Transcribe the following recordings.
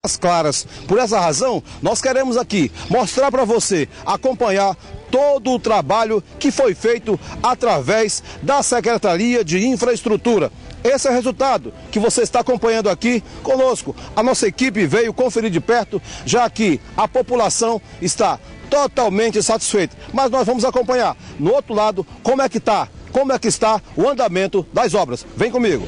Águas Claras. Por essa razão, nós queremos aqui mostrar para você, acompanhar todo o trabalho que foi feito através da Secretaria de Infraestrutura. Esse é o resultado que você está acompanhando aqui conosco. A nossa equipe veio conferir de perto, já que a população está totalmente satisfeita. Mas nós vamos acompanhar no outro lado como é que está o andamento das obras. Vem comigo.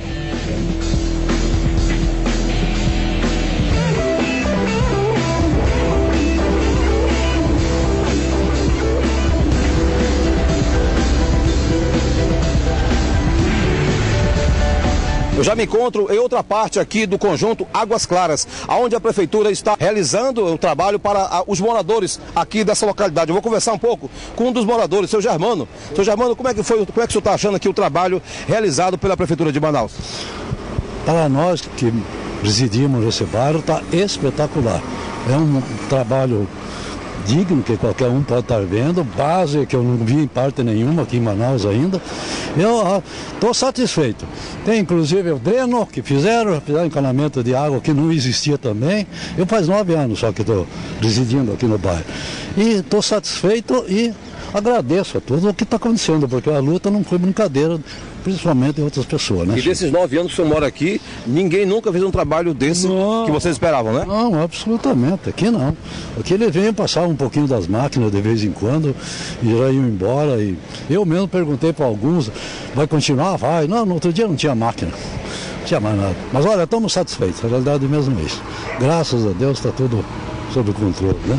Eu já me encontro em outra parte aqui do conjunto Águas Claras, onde a prefeitura está realizando o trabalho para os moradores aqui dessa localidade. Eu vou conversar um pouco com um dos moradores, seu Germano. Seu Germano, como é que o senhor está achando aqui o trabalho realizado pela prefeitura de Manaus? Para nós que residimos nesse bairro, está espetacular. É um trabalho digno que qualquer um pode estar vendo, base que eu não vi em parte nenhuma aqui em Manaus ainda. Eu estou satisfeito. Tem inclusive o dreno que fizeram encanamento de água que não existia também. Eu faz 9 anos só que estou residindo aqui no bairro. E estou satisfeito e agradeço a tudo o que está acontecendo, porque a luta não foi brincadeira, principalmente em outras pessoas, né? E desses 9 anos que o senhor mora aqui, ninguém nunca fez um trabalho desse que vocês esperavam, né? Não, absolutamente, aqui não. Aqui eles vêm passar um pouquinho das máquinas de vez em quando e já iam embora. E eu mesmo perguntei para alguns, vai continuar? Vai. Não, no outro dia não tinha máquina, não tinha mais nada. Mas olha, estamos satisfeitos, a realidade mesmo é isso. Graças a Deus está tudo sob controle, né?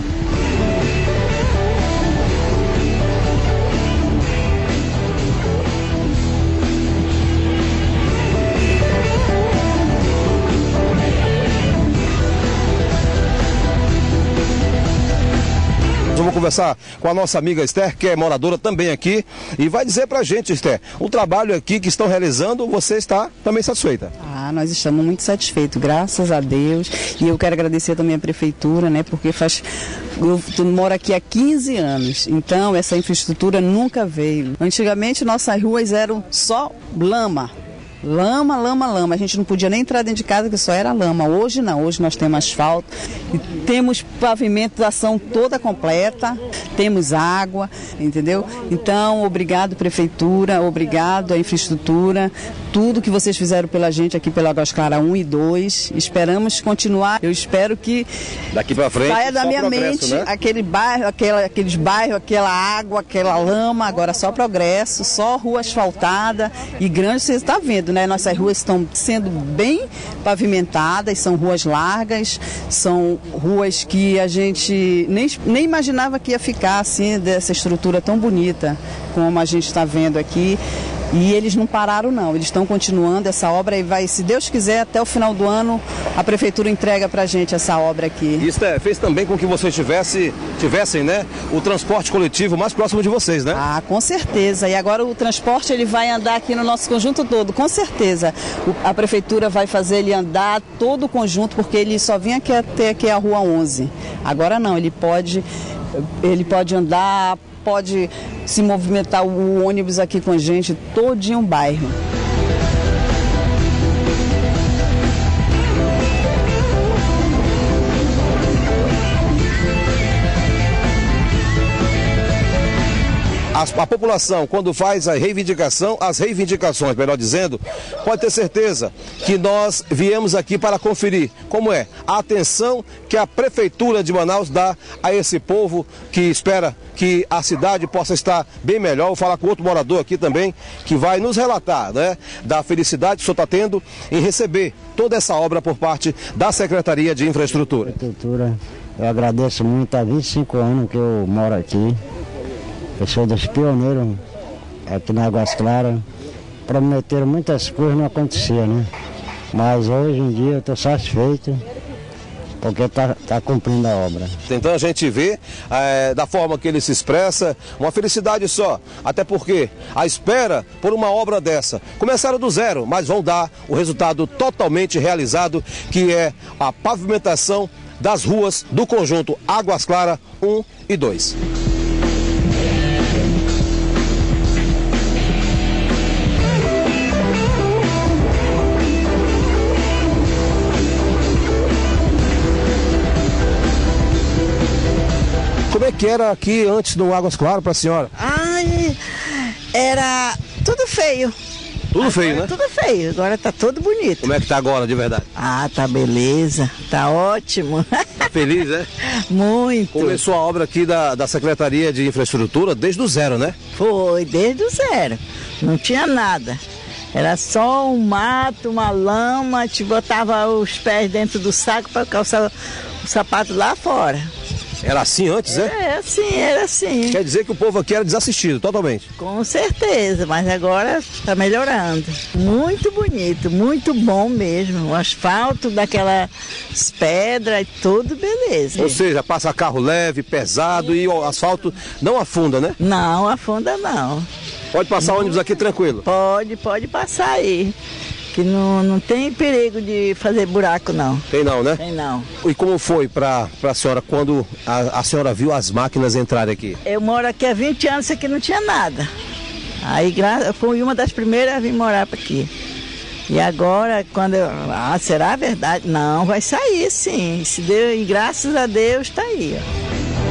Eu vou conversar com a nossa amiga Esther, que é moradora também aqui, e vai dizer pra gente, Esther, o trabalho aqui que estão realizando, você está também satisfeita? Nós estamos muito satisfeitos, graças a Deus, e eu quero agradecer também a prefeitura, né, porque eu moro aqui há 15 anos, então essa infraestrutura nunca veio. Antigamente nossas ruas eram só lama. Lama, lama, lama. A gente não podia nem entrar dentro de casa, que só era lama. Hoje não, hoje nós temos asfalto, temos pavimentação toda completa, temos água, entendeu? Então, obrigado prefeitura, obrigado à infraestrutura, tudo que vocês fizeram pela gente aqui pela Águas Claras 1 e 2. Esperamos continuar. Eu espero que daqui para frente saia da minha mente, né? Aquele bairro, aqueles bairros, aquela água, aquela lama, agora só progresso, só rua asfaltada e grande, você está vendo, né? Nossas ruas estão sendo bem pavimentadas, são ruas largas, são ruas que a gente nem imaginava que ia ficar assim, dessa estrutura tão bonita como a gente está vendo aqui. E eles não pararam não, eles estão continuando essa obra e vai, se Deus quiser, até o final do ano a prefeitura entrega pra gente essa obra aqui. Isso fez também com que vocês tivessem, né, o transporte coletivo mais próximo de vocês, né? Com certeza, e agora o transporte ele vai andar aqui no nosso conjunto todo, com certeza. A prefeitura vai fazer ele andar todo o conjunto, porque ele só vinha aqui até aqui a Rua 11. Agora não, ele pode andar, pode se movimentar o ônibus aqui com a gente, todinho o bairro. A população, quando faz as reivindicações, melhor dizendo, pode ter certeza que nós viemos aqui para conferir como é a atenção que a Prefeitura de Manaus dá a esse povo que espera que a cidade possa estar bem melhor. Vou falar com outro morador aqui também, que vai nos relatar, né, da felicidade que o senhor está tendo em receber toda essa obra por parte da Secretaria de Infraestrutura. Eu agradeço muito, há 25 anos que eu moro aqui. Eu sou dos pioneiros aqui na Águas Claras. Prometeram muitas coisas, não acontecia, né? Mas hoje em dia eu estou satisfeito, porque está cumprindo a obra. Então a gente vê, da forma que ele se expressa, uma felicidade só. Até porque a espera por uma obra dessa começaram do zero, mas vão dar o resultado totalmente realizado, que é a pavimentação das ruas do conjunto Águas Claras 1 e 2. que era aqui antes do Águas Claras para a senhora? Ai, era tudo feio. Tudo feio, Agora né? Tudo feio, agora tá tudo bonito. Como é que tá agora, de verdade? Ah, tá beleza, tá ótimo. Tá feliz, né? Muito. Começou a obra aqui da Secretaria de Infraestrutura desde o zero, né? Foi, desde o zero. Não tinha nada. Era só um mato, uma lama, te botava os pés dentro do saco para calçar o sapato lá fora. Era assim antes, né? Era assim. Quer dizer que o povo aqui era desassistido, totalmente. Com certeza, mas agora está melhorando. Muito bonito, muito bom mesmo. O asfalto daquelas pedras, tudo beleza. Ou seja, passa carro leve, pesado e o asfalto não afunda, né? Não, afunda não. Pode passar ônibus aqui tranquilo. Pode passar aí. Que não tem perigo de fazer buraco, não. Tem não, né? Tem não. E como foi para a senhora quando a senhora viu as máquinas entrarem aqui? Eu moro aqui há 20 anos, aqui não tinha nada. Aí fui uma das primeiras a vir morar aqui. E agora, será verdade? Não, vai sair sim. Se Deus, e graças a Deus está aí, ó.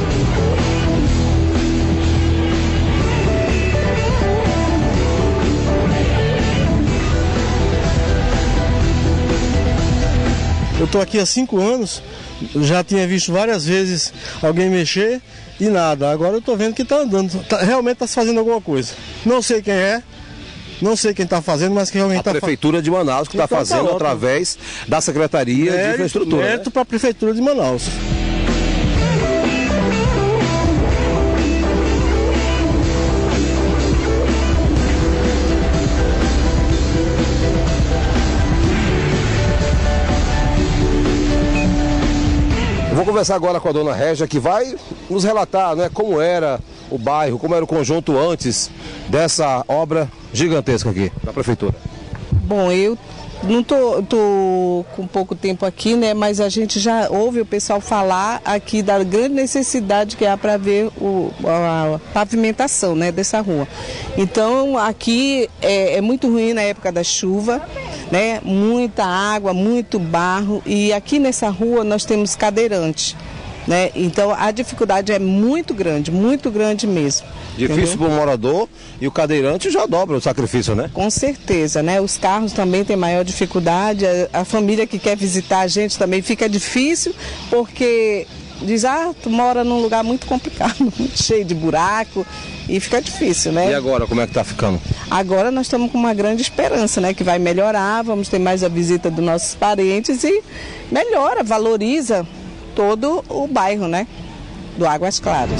Eu estou aqui há 5 anos, já tinha visto várias vezes alguém mexer e nada. Agora eu estou vendo que está andando, realmente está se fazendo alguma coisa. Não sei quem é, não sei quem está fazendo, mas que realmente está fazendo. A Prefeitura de Manaus que está Então, fazendo através da Secretaria de Infraestrutura. Mérito para a Prefeitura de Manaus. Vou conversar agora com a dona Régia, que vai nos relatar, né, como era o bairro, como era o conjunto antes dessa obra gigantesca aqui da Prefeitura. Bom, eu não tô com pouco tempo aqui, né? Mas a gente já ouve o pessoal falar aqui da grande necessidade que há para ver a pavimentação, né, dessa rua. Então aqui é muito ruim na época da chuva, né? Muita água, muito barro, e aqui nessa rua nós temos cadeirante, né? Então a dificuldade é muito grande mesmo. Difícil para o morador e o cadeirante já dobra o sacrifício, né? Com certeza, né? Os carros também têm maior dificuldade, a família que quer visitar a gente também fica difícil, porque diz, tu mora num lugar muito complicado, muito cheio de buraco, e fica difícil, né? E agora, como é que tá ficando? Agora nós estamos com uma grande esperança, né? Que vai melhorar, vamos ter mais a visita dos nossos parentes e melhora, valoriza todo o bairro, né? Do Águas Claras.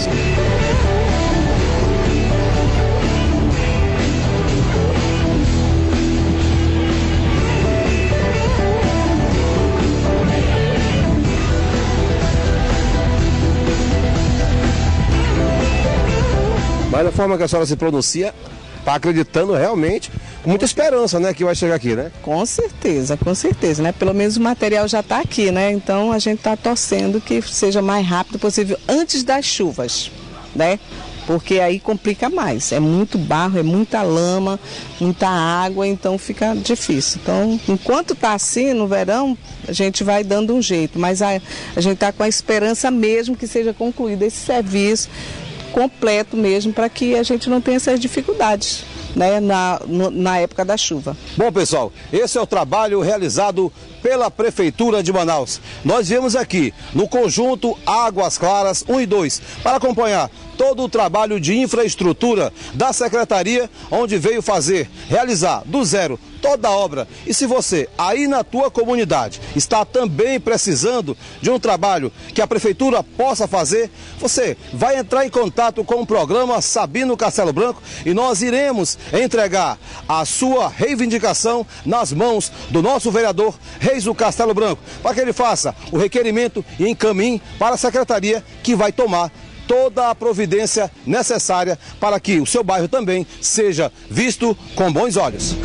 Mas da forma que a senhora se pronuncia, está acreditando realmente, com muita esperança, né, que vai chegar aqui, né? Com certeza, né? Pelo menos o material já está aqui, né? Então a gente está torcendo que seja mais rápido possível antes das chuvas, né? Porque aí complica mais. É muito barro, é muita lama, muita água, então fica difícil. Então, enquanto está assim, no verão, a gente vai dando um jeito. Mas a gente está com a esperança mesmo que seja concluído esse serviço completo mesmo, para que a gente não tenha essas dificuldades, né, na época da chuva. Bom, pessoal, esse é o trabalho realizado pela Prefeitura de Manaus. Nós viemos aqui no conjunto Águas Claras 1 e 2 para acompanhar todo o trabalho de infraestrutura da Secretaria, onde veio realizar do zero toda a obra. E se você aí na tua comunidade está também precisando de um trabalho que a Prefeitura possa fazer, você vai entrar em contato com o programa Sabino Castelo Branco e nós iremos entregar a sua reivindicação nas mãos do nosso vereador Reis do Castelo Branco, para que ele faça o requerimento e encaminhe para a Secretaria, que vai tomar toda a providência necessária para que o seu bairro também seja visto com bons olhos.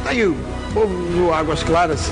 Tá aí o povo do Águas Claras,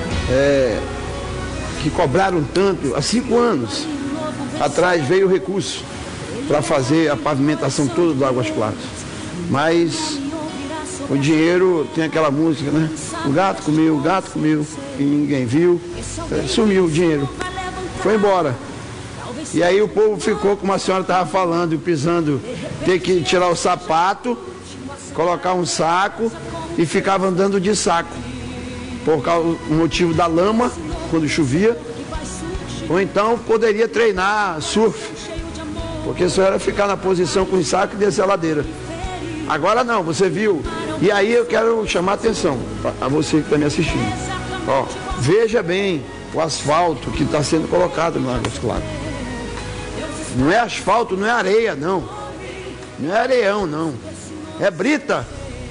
que cobraram tanto, há 5 anos atrás veio o recurso para fazer a pavimentação toda do Águas Claras. Mas o dinheiro, tem aquela música, né? O gato comeu, e ninguém viu, sumiu o dinheiro, foi embora. E aí o povo ficou, como a senhora estava falando, pisando, ter que tirar o sapato, colocar um saco e ficava andando de saco, por causa do motivo da lama, quando chovia, ou então poderia treinar surf, porque só era ficar na posição com o saco e descer a ladeira. Agora não, você viu. E aí eu quero chamar a atenção a você que está me assistindo. Ó, veja bem o asfalto que está sendo colocado no Águas Claras. Não é asfalto, não é areia, não. Não é areião, não. É brita.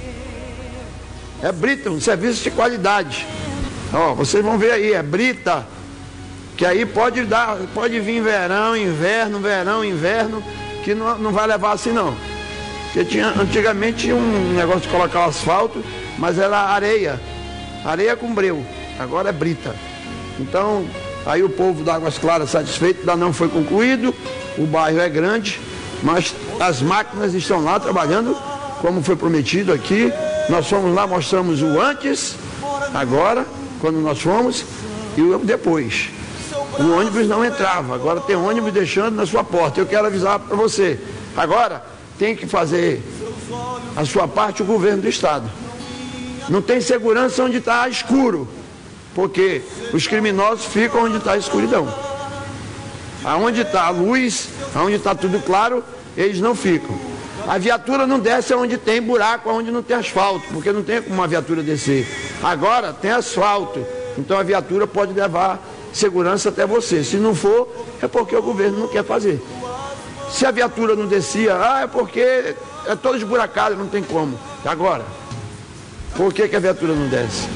É brita, um serviço de qualidade. Ó, vocês vão ver aí, é brita. Que aí pode vir verão, inverno, que não vai levar assim não. Porque antigamente tinha um negócio de colocar o asfalto, mas era areia com breu, agora é brita. Então, aí o povo da Águas Claras satisfeito, ainda não foi concluído, o bairro é grande, mas as máquinas estão lá trabalhando, como foi prometido aqui. Nós fomos lá, mostramos o antes, agora, quando nós fomos, e o depois. O ônibus não entrava, agora tem ônibus deixando na sua porta. Eu quero avisar para você, agora tem que fazer a sua parte o governo do estado. Não tem segurança onde está escuro, porque os criminosos ficam onde está a escuridão. Aonde está a luz, aonde está tudo claro, eles não ficam. A viatura não desce onde tem buraco, onde não tem asfalto, porque não tem como uma viatura descer. Agora tem asfalto, então a viatura pode levar segurança até você. Se não for, é porque o governo não quer fazer. Se a viatura não descia, é porque é todo esburacado, não tem como. Agora, por que a viatura não desce?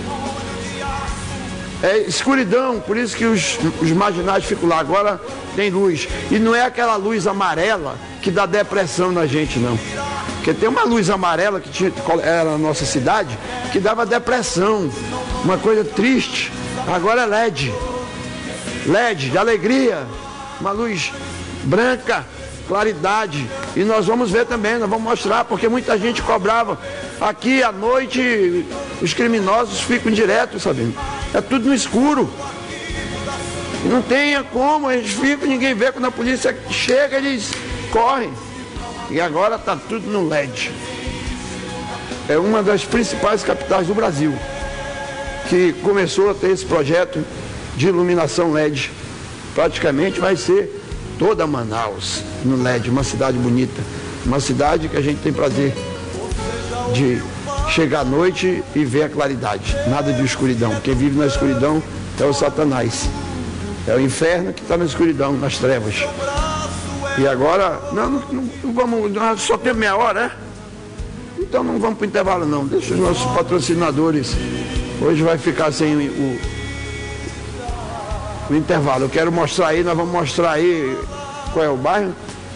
É escuridão, por isso que os marginais ficam lá. Agora tem luz. E não é aquela luz amarela que dá depressão na gente, não. Porque tem uma luz amarela que era na nossa cidade, que dava depressão. Uma coisa triste. Agora é LED. LED de alegria. Uma luz branca, claridade. E nós vamos ver também, nós vamos mostrar, porque muita gente cobrava. Aqui à noite os criminosos ficam direto, sabendo? É tudo no escuro. E não tem como, eles ficam, ninguém vê. Quando a polícia chega, eles correm. E agora está tudo no LED. É uma das principais capitais do Brasil que começou a ter esse projeto de iluminação LED. Praticamente vai ser toda Manaus no LED, uma cidade bonita, uma cidade que a gente tem prazer de chegar à noite e ver a claridade, nada de escuridão. Quem vive na escuridão é o Satanás, é o inferno que está na escuridão, nas trevas. E agora, não vamos, nós só temos meia hora, né? Então não vamos para o intervalo não, deixa os nossos patrocinadores, hoje vai ficar sem o intervalo. Eu quero mostrar aí, nós vamos mostrar aí qual é o bairro.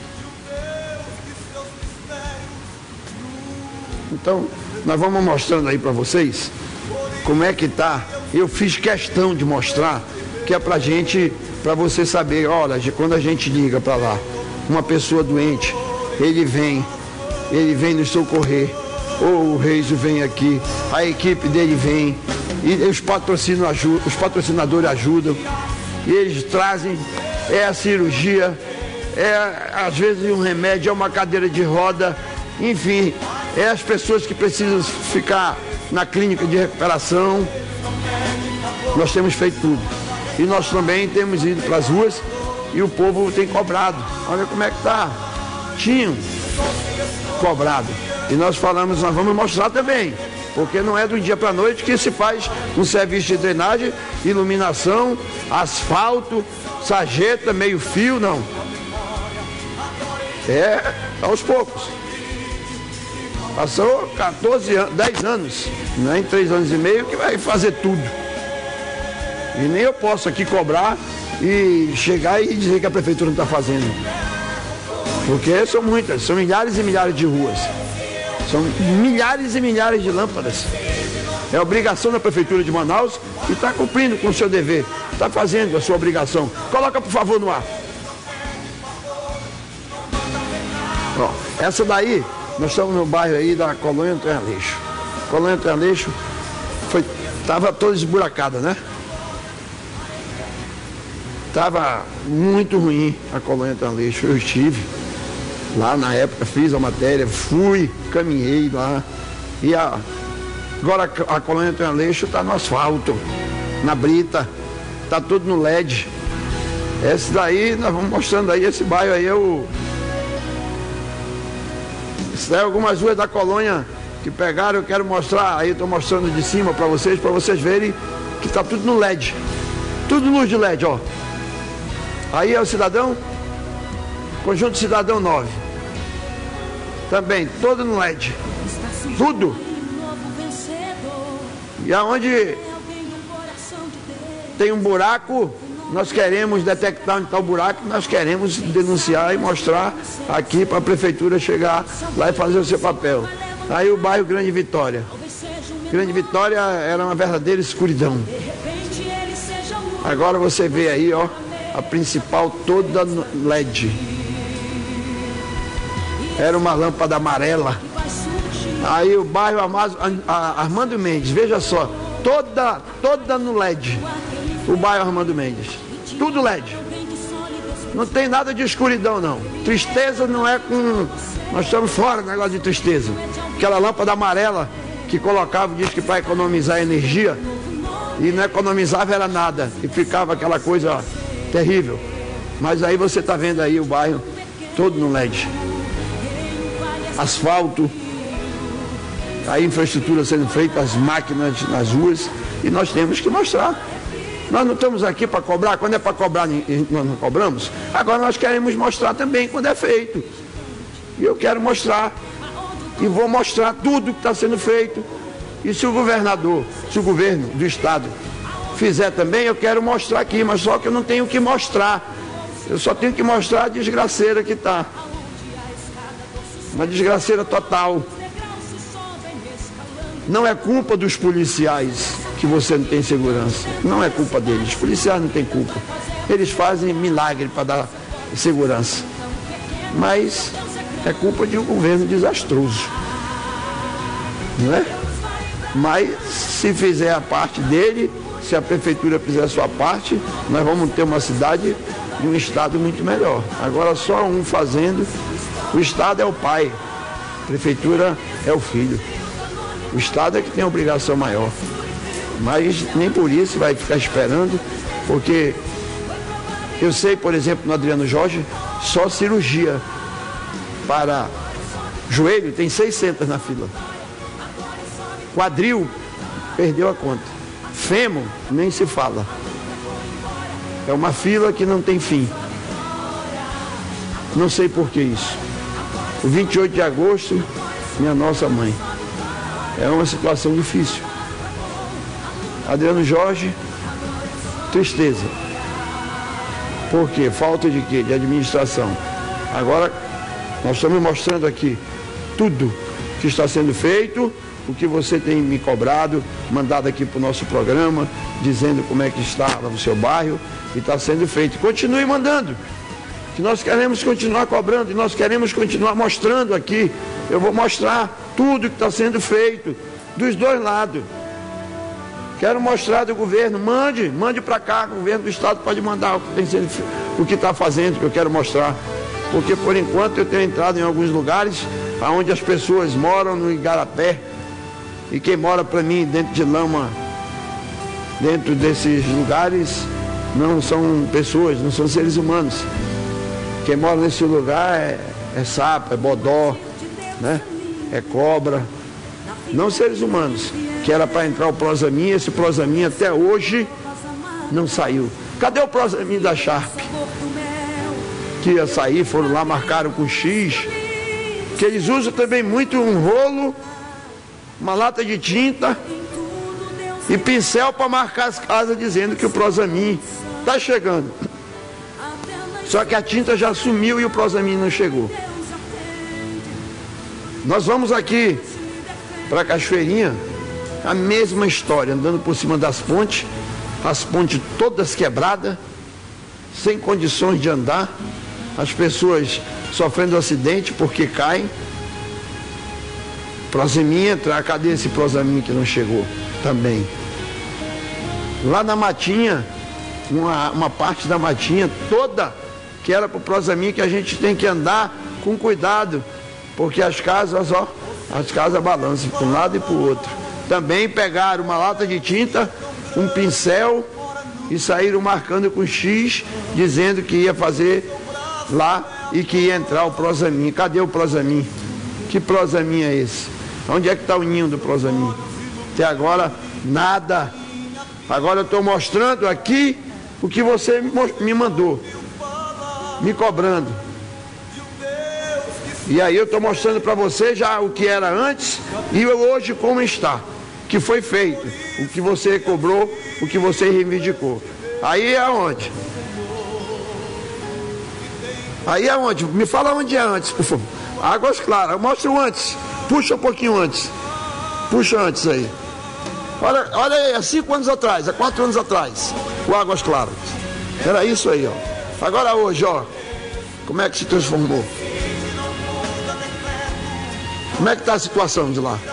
Então, nós vamos mostrando aí para vocês como é que tá. Eu fiz questão de mostrar, que é pra gente, para você saber, olha, quando a gente liga para lá, uma pessoa doente, ele vem nos socorrer, ou o Reis vem aqui, a equipe dele vem, e os patrocinadores ajudam. E eles trazem, é a cirurgia, é às vezes um remédio, é uma cadeira de roda, enfim, é as pessoas que precisam ficar na clínica de recuperação. Nós temos feito tudo. E nós também temos ido para as ruas e o povo tem cobrado. Olha como é que está. Tinham cobrado. E nós falamos, nós vamos mostrar também. Porque não é do dia para a noite que se faz um serviço de drenagem, iluminação, asfalto, sarjeta, meio fio, não. É aos poucos. Passou 14 anos, 10 anos, não é em 3 anos e meio que vai fazer tudo. E nem eu posso aqui cobrar e chegar e dizer que a prefeitura não está fazendo. Porque são muitas, são milhares e milhares de ruas. São milhares e milhares de lâmpadas. É obrigação da Prefeitura de Manaus e está cumprindo com o seu dever, está fazendo a sua obrigação. Coloca, por favor, no ar. Ó, essa daí, nós estamos no bairro aí da Colônia Antônio Aleixo. Colônia Antônio Aleixo estava toda esburacada, né? Estava muito ruim a Colônia Antônio Aleixo. Eu estive lá na época, fiz a matéria, fui, caminhei lá. E agora a Colônia Antônio Aleixo está no asfalto, na brita, está tudo no LED. Esse daí, nós vamos mostrando aí, esse bairro aí isso daí é algumas ruas da colônia que pegaram, eu quero mostrar, aí eu estou mostrando de cima para vocês verem que está tudo no LED. Tudo luz de LED, ó. Aí é o Cidadão, Conjunto Cidadão 9. Também, todo no LED. Tudo. E aonde tem um buraco, nós queremos detectar onde está o buraco, nós queremos denunciar e mostrar aqui para a Prefeitura chegar lá e fazer o seu papel. Aí o bairro Grande Vitória. Grande Vitória era uma verdadeira escuridão. Agora você vê aí, ó, a principal toda LED. Era uma lâmpada amarela. Aí o bairro Armando Mendes, veja só, toda no LED. O bairro Armando Mendes. Tudo LED. Não tem nada de escuridão, não. Tristeza não é com... Nós estamos fora do negócio de tristeza. Aquela lâmpada amarela que colocava, diz que para economizar energia, e não economizava era nada. E ficava aquela coisa terrível. Mas aí você está vendo aí o bairro todo no LED. Asfalto. A infraestrutura sendo feita, as máquinas nas ruas. E nós temos que mostrar. Nós não estamos aqui para cobrar. Quando é para cobrar, nós não cobramos. Agora nós queremos mostrar também quando é feito. E eu quero mostrar. E vou mostrar tudo que está sendo feito. E se o governador, se o governo do estado fizer também, eu quero mostrar aqui. Mas só que eu não tenho que mostrar. Eu só tenho que mostrar a desgraceira que está. Uma desgraceira total. Não é culpa dos policiais que você não tem segurança. Não é culpa deles. Os policiais não têm culpa. Eles fazem milagre para dar segurança. Mas é culpa de um governo desastroso. Não é? Mas se fizer a parte dele, se a prefeitura fizer a sua parte, nós vamos ter uma cidade e um estado muito melhor. Agora só um fazendo. O estado é o pai. A prefeitura é o filho. O estado é que tem a obrigação maior. Mas nem por isso vai ficar esperando, porque eu sei, por exemplo, no Adriano Jorge, só cirurgia para joelho tem 600 na fila. Quadril, perdeu a conta. Fêmur, nem se fala. É uma fila que não tem fim. Não sei por que isso. O 28 de agosto, minha nossa mãe. É uma situação difícil. Adriano Jorge, tristeza. Por quê? Falta de quê? De administração. Agora, nós estamos mostrando aqui tudo que está sendo feito, o que você tem me cobrado, mandado aqui para o nosso programa, dizendo como é que está no seu bairro, e está sendo feito. Continue mandando, que nós queremos continuar cobrando, e nós queremos continuar mostrando aqui. Eu vou mostrar tudo que está sendo feito, dos dois lados. Quero mostrar do governo, mande para cá, o governo do estado pode mandar o que está fazendo, que eu quero mostrar. Porque por enquanto eu tenho entrado em alguns lugares onde as pessoas moram no igarapé, e quem mora para mim dentro de lama, dentro desses lugares, não são pessoas, não são seres humanos. Quem mora nesse lugar é sapo, é bodó, né? É cobra, não seres humanos. Que era para entrar o Prosamin, esse Prosamin até hoje não saiu. Cadê o Prosamin da Sharp? Que ia sair, foram lá, marcaram com X. Que eles usam também muito um rolo, uma lata de tinta e pincel para marcar as casas, dizendo que o Prosamin está chegando. Só que a tinta já sumiu e o Prosamin não chegou. Nós vamos aqui para Cachoeirinha, a mesma história, andando por cima das pontes, as pontes todas quebradas, sem condições de andar, as pessoas sofrendo acidente porque caem. Proseminha, cadê esse Proseminha que não chegou também? Lá na matinha, uma parte da matinha toda, que era para o Proseminha, que a gente tem que andar com cuidado, porque as casas, ó, as casas balançam para um lado e para o outro. Também pegaram uma lata de tinta, um pincel e saíram marcando com X, dizendo que ia fazer lá e que ia entrar o Proseminha. Cadê o Proseminha? Que Proseminha é esse? Onde é que está o ninho do Proseminha? Até agora, nada. Agora eu estou mostrando aqui o que você me mandou, me cobrando. E aí eu estou mostrando para você já o que era antes e hoje como está. Que foi feito, o que você cobrou, o que você reivindicou. Aí é onde? Aí é onde? Me fala onde é antes, por favor. Águas Claras, mostra o antes. Puxa um pouquinho antes. Puxa antes aí. Olha aí, há 5 anos atrás, há 4 anos atrás, o Águas Claras. Era isso aí, ó. Agora hoje, ó, como é que se transformou? Como é que está a situação de lá?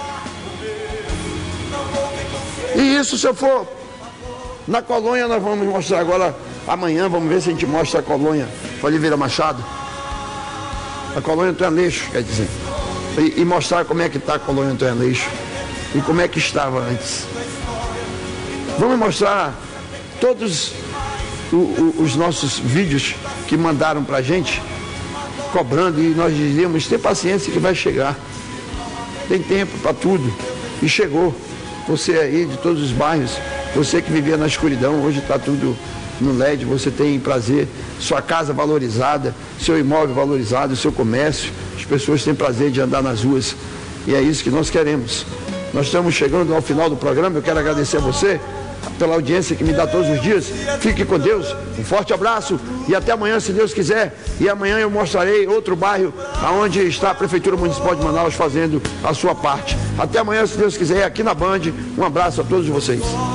E isso, se eu for na colônia, nós vamos mostrar agora, amanhã, vamos ver se a gente mostra a colônia Oliveira Machado. A colônia Antônio Aleixo, quer dizer. E mostrar como é que está a colônia Antônio Aleixo e como é que estava antes. Vamos mostrar todos os nossos vídeos que mandaram para a gente, cobrando, e nós dizíamos, tem paciência que vai chegar. Tem tempo para tudo. E chegou. Você aí de todos os bairros, você que vivia na escuridão, hoje está tudo no LED, você tem prazer, sua casa valorizada, seu imóvel valorizado, seu comércio, as pessoas têm prazer de andar nas ruas. E é isso que nós queremos. Nós estamos chegando ao final do programa, eu quero agradecer a você pela audiência que me dá todos os dias. Fique com Deus, um forte abraço e até amanhã, se Deus quiser. E amanhã eu mostrarei outro bairro onde está a Prefeitura Municipal de Manaus fazendo a sua parte. Até amanhã, se Deus quiser, aqui na Band. Um abraço a todos vocês.